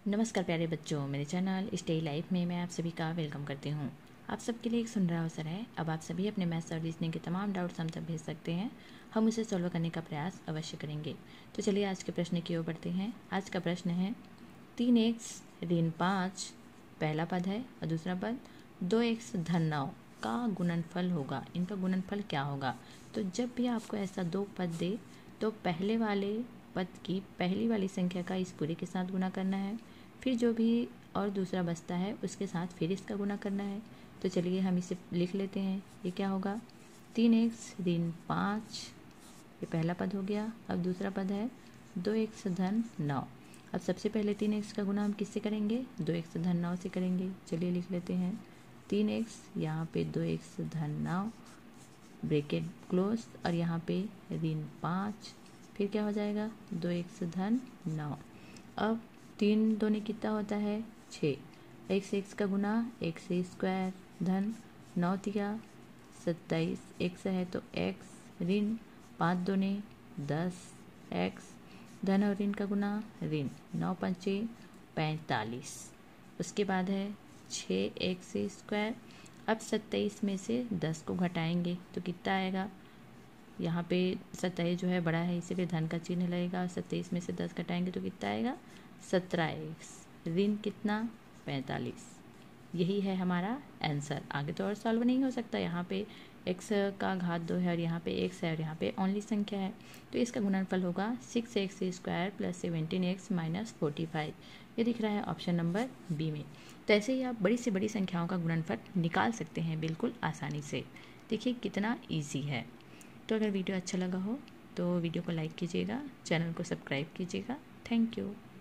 नमस्कार प्यारे बच्चों, मेरे चैनल स्टे लाइफ में मैं आप सभी का वेलकम करती हूँ। आप सबके लिए एक सुनहरा अवसर है। अब आप सभी अपने मैथ्स और रीजनिंग के तमाम डाउट्स हम तक भेज सकते हैं। हम उसे सॉल्व करने का प्रयास अवश्य करेंगे। तो चलिए आज के प्रश्न की ओर बढ़ते हैं। आज का प्रश्न है 3x ऋण 5 पहला पद है और दूसरा पद 2x धन 9 का गुणनफल होगा। इनका गुणनफल क्या होगा? तो जब भी आपको ऐसा दो पद दे तो पहले वाले पद की पहली वाली संख्या का इस पूरे के साथ गुणा करना है, फिर जो भी और दूसरा बचता है उसके साथ फिर इसका गुणा करना है। तो चलिए हम इसे लिख लेते हैं। ये क्या होगा? 3x ऋण 5, ये पहला पद हो गया। अब दूसरा पद है 2x धन 9। अब सबसे पहले 3x का गुणा हम किससे करेंगे? 2x धन 9 से करेंगे। चलिए लिख लेते हैं 3x, यहाँ पे 2x धन 9 ब्रैकेट क्लोज और यहाँ पे ऋण 5, फिर क्या हो जाएगा? 2x धन 9। अब 3 दूनी कितना होता है? 6। x से x का गुना x स्क्वायर धन 9 तिया 27, x है तो x ऋण 5 दूनी 10 x धन और ऋण का गुना ऋण 9 पंचे 45। उसके बाद है 6x स्क्वायर। अब 27 में से 10 को घटाएंगे तो कितना आएगा? यहाँ पे 27 जो है बड़ा है इसीलिए धन का चिन्ह लगेगा। 27 में से 10 घटाएंगे तो कितना आएगा? 17x ऋण कितना? 45। यही है हमारा आंसर। आगे तो और सॉल्व नहीं हो सकता। यहाँ पे x का घात 2 है और यहाँ पे x है और यहाँ पे ओनली संख्या है, तो इसका गुणनफल होगा 6x square plus 17x minus 45। ये दिख रहा है ऑप्शन नंबर बी में। तो ऐसे ही आप बड़ी से बड़ी संख्याओं का गुणनफल निकाल सकते हैं बिल्कुल आसानी से। देखिए कितना ईजी है। तो अगर वीडियो अच्छा लगा हो तो वीडियो को लाइक कीजिएगा, चैनल को सब्सक्राइब कीजिएगा। Thank you.